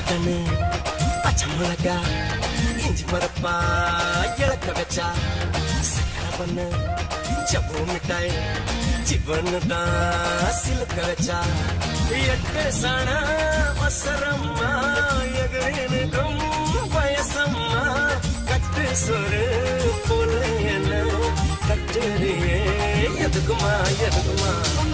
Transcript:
button பச்சை மிளகா இஞ்சி மரப்பா இழக்க வச்சா சக்கரை பண்ணு ஜவ்வு மிட்டாய் சிவன்னு தான் சிலுக்க வச்சா எட்டு சாண வசரம்மா எகனுக்கும் வயசம்மா கட்டு சொரு போல என்ன கட்டுறியே எதுக்குமா எதுக்குமா